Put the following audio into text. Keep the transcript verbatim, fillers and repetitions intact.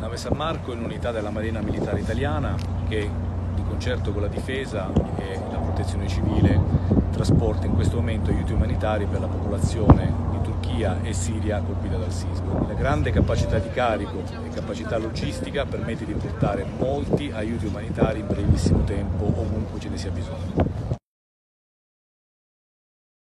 Nave San Marco è un'unità della Marina Militare Italiana che, di concerto con la difesa e la protezione civile, trasporta in questo momento aiuti umanitari per la popolazione di Turchia e Siria colpita dal sisma. La grande capacità di carico e capacità logistica permette di portare molti aiuti umanitari in brevissimo tempo ovunque ce ne sia bisogno.